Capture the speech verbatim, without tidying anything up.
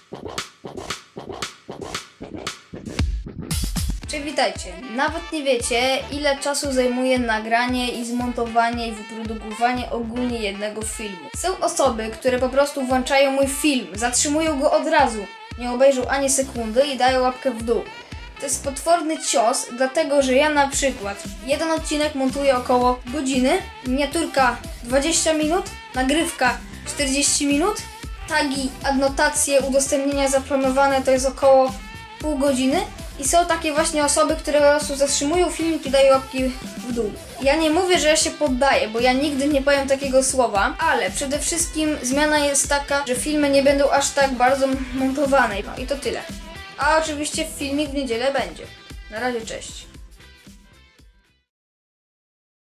Cześć, witajcie. Nawet nie wiecie, ile czasu zajmuje nagranie i zmontowanie i wyprodukowanie ogólnie jednego filmu. Są osoby, które po prostu włączają mój film, zatrzymują go od razu, nie obejrzą ani sekundy i dają łapkę w dół. To jest potworny cios, dlatego że ja na przykład jeden odcinek montuję około godziny, miniaturka dwadzieścia minut, nagrywka czterdzieści minut, tagi, adnotacje, udostępnienia zaplanowane to jest około pół godziny. I są takie właśnie osoby, które po prostu zatrzymują filmik i dają łapki w dół. Ja nie mówię, że ja się poddaję, bo ja nigdy nie powiem takiego słowa, ale przede wszystkim zmiana jest taka, że filmy nie będą aż tak bardzo montowane. No i to tyle. A oczywiście filmik w niedzielę będzie. Na razie, cześć.